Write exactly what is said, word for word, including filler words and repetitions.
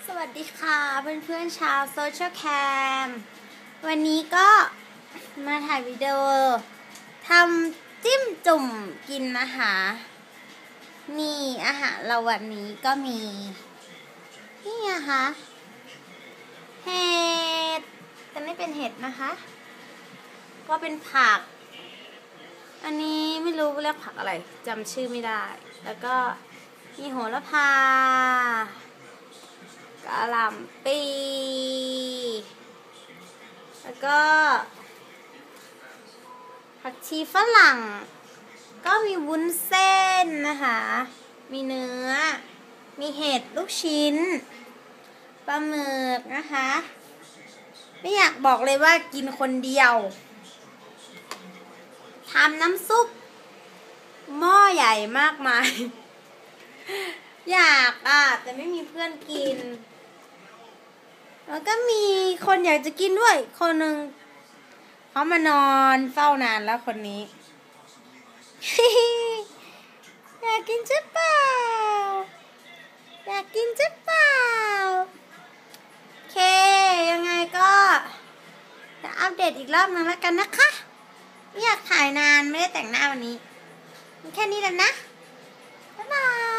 สวัสดีค่ะเพื่อนๆชาวโซเชียลแคมวันนี้ก็มาถ่ายวิดีโอทำจิ้มจุ่มกินนะคะนี่อาหารเราวันนี้ก็มีนี่นะคะเห็ดแต่ไม่เป็นเห็ดนะคะก็เป็นผักอันนี้ไม่รู้เรียกผักอะไรจำชื่อไม่ได้แล้วก็มีโหระพากะหล่ำปีแล้วก็ผักชีฝรั่งก็มีวุ้นเส้นนะคะมีเนื้อมีเห็ดลูกชิ้นปลาหมึกนะคะไม่อยากบอกเลยว่ากินคนเดียวทำน้ำซุปหม้อใหญ่มากมายอยากอ่ะแต่ไม่มีเพื่อนกินแล้วก็มีคนอยากจะกินด้วยคนหนึ่งเขามานอนเฝ้านานแล้วคนนี้ อยากกินจ๊ะเปล่าอยากกินจ๊ะเปล่าโอเคยังไงก็จะอัปเดตอีกรอบนึงแล้วกันนะคะไม่อยากถ่ายนานไม่ได้แต่งหน้าวันนี้แค่นี้แหละนะบ๊ายบาย